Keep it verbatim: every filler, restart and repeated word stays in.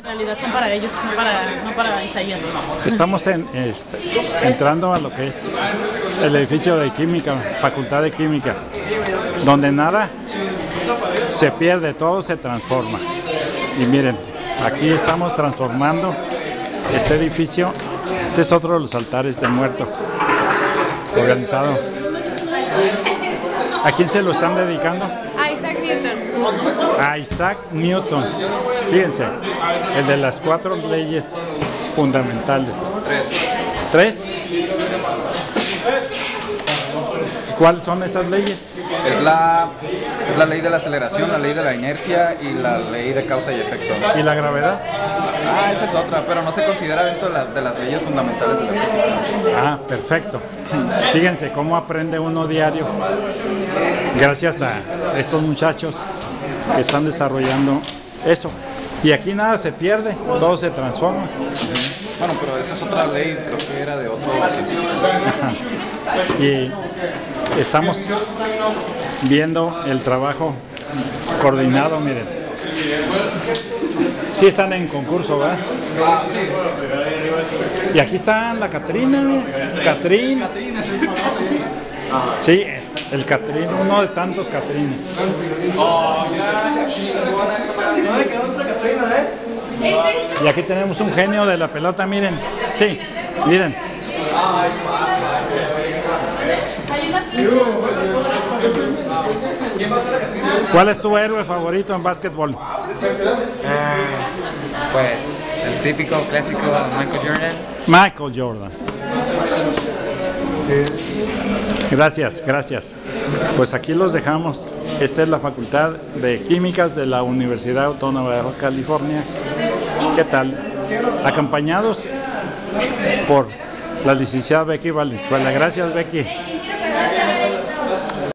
realidad son para ellos, no para, no para Isaías. Estamos en, este, entrando a lo que es el edificio de Química, Facultad de Química, donde nada se pierde, todo se transforma. Y miren, aquí estamos transformando este edificio. Este es otro de los altares de muerto organizado. ¿A quién se lo están dedicando? A Isaac Newton. A Isaac Newton. Fíjense, el de las cuatro leyes fundamentales. ¿Tres? ¿Cuáles son esas leyes? Es la, es la ley de la aceleración, la ley de la inercia y la ley de causa y efecto. ¿Y la gravedad? Ah, esa es otra, pero no se considera dentro de, la, de las leyes fundamentales de la física. Ah, perfecto. Fíjense cómo aprende uno diario gracias a estos muchachos que están desarrollando eso. Y aquí nada se pierde, todo se transforma. Bueno, pero esa es otra ley, creo que era de otro científico. Y estamos viendo el trabajo coordinado, miren. Sí están en concurso, ¿verdad? Ah, sí. Y aquí está la Catrina, Catrín. Sí, el Catrín, uno de tantos Catrines. Y aquí tenemos un genio de la pelota, miren. Sí, miren. ¿Cuál es tu héroe favorito en básquetbol? Ah, pues el típico clásico Michael Jordan. Michael Jordan. Gracias, gracias. Pues aquí los dejamos. Esta es la Facultad de Químicas de la Universidad Autónoma de Baja California. ¿Qué tal? Acompañados por la licenciada Becky Valenzuela. Gracias, Becky.